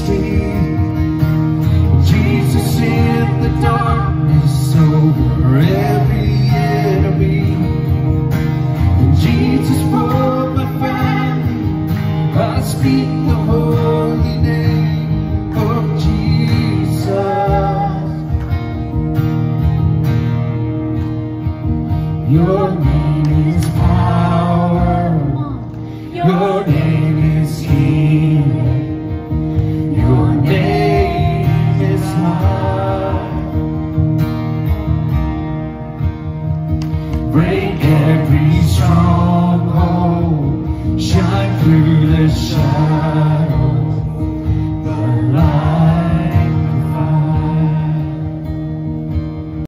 majesty. Jesus in the darkness over every enemy. Jesus for my family, I speak the holy name of Jesus. Your name is power, your name is healing, your name is high. Break every stronghold, shine through the shadow.